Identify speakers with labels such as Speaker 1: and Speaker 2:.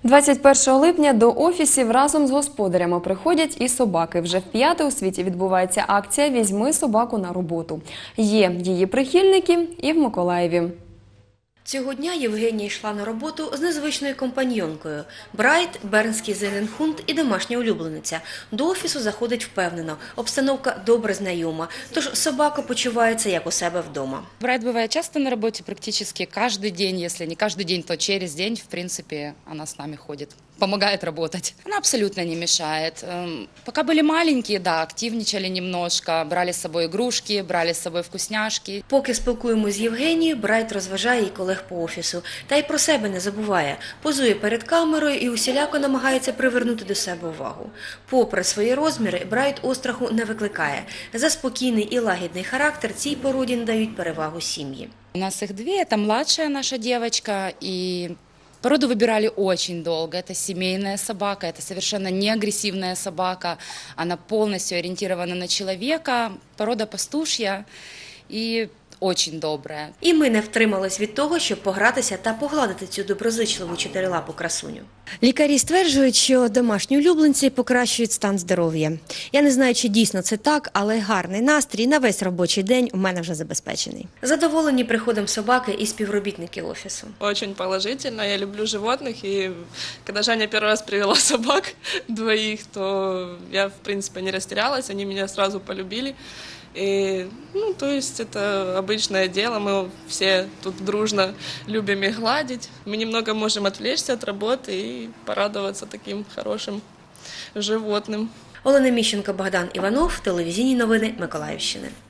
Speaker 1: 21 липня до офісів разом з господарями приходять і собаки. Вже вп'яте у світі відбувається акція «Візьми собаку на роботу». Є її прихильники і в Миколаєві.
Speaker 2: Цього дня Євгенія йшла на роботу з незвичною компаньйонкою. Брайт, бернський зеленхунд і домашня улюблениця. До офісу заходить впевнено. Обстановка добре знайома, тож собака почувається як у себе вдома.
Speaker 3: Брайт бывает часто на работе, практически каждый день. Если не каждый день, то через день, в принципе, она с нами ходит. Помогает работать. Она абсолютно не мешает. Пока были маленькие, да, активничали немножко, брали с собой игрушки, брали с собой вкусняшки.
Speaker 2: Поки спілкуємося з Євгенією, Брайт розважає її колег по офісу. Та й про себе не забуває. Позує перед камерою і усіляко намагається привернути до себе увагу. Попри свої розміри, Брайт остраху не викликає. За спокійний і лагідний характер цій породі надають перевагу сім'ї.
Speaker 3: У нас их две, это младшая наша девочка, и породу выбирали очень долго. Это семейная собака, это совершенно не агрессивная собака. Она полностью ориентирована на человека, порода пастушья и очень добрая.
Speaker 2: І ми не втримались від того, щоб погратися та погладити цю доброзичливу чотирилапу красуню. Лікарі стверджують, що домашні улюбленці покращують стан здоров'я. Я не знаю, чи дійсно це так, але гарний настрій на весь робочий день у мене вже забезпечений. Задоволені приходом собаки і співробітники офісу.
Speaker 4: Очень положительно. Я люблю животных, и когда Жаня первый раз привела собак двоих, то я, в принципе, не растерялась, они меня сразу полюбили. И, то есть это обычное дело, мы все тут дружно любим их гладить. Мы немного можем отвлечься от работы и порадоваться таким хорошим животным.
Speaker 2: Олена Міщенко, Богдан Іванов, телевізійні новини Миколаївщини.